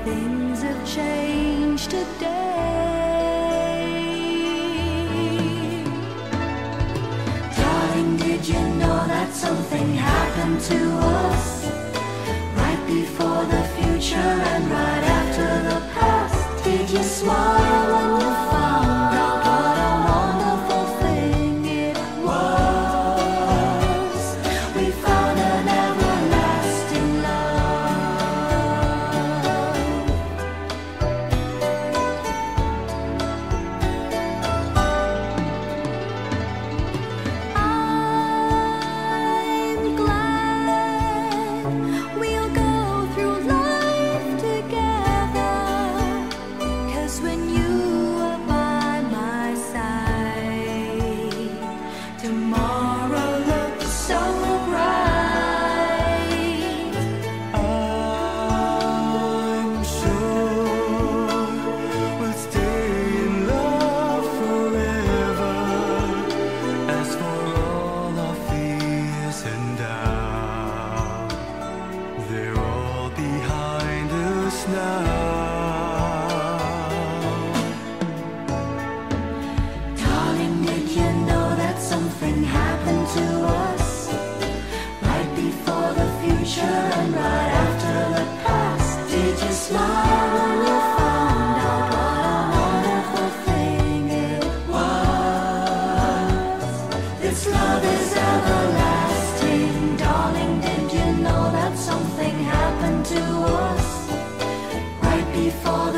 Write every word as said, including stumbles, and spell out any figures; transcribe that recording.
things have changed today. Darling, did you know that something happened to us right before the future and right after the past? Did you smile when you found out what a wonderful thing it was? We found an everlasting I'm glad we'll go through life together, 'cause when you are by my side, tomorrow looks so bright. I'm sure we'll stay in love forever. As for all our fears and doubts, they're all behind us now. Darling, did you know that something happened to us right before the future and right after the past? Did you smile when you found out what a wonderful thing it was? This love is everlasting. Darling, did you know that something happened to us right before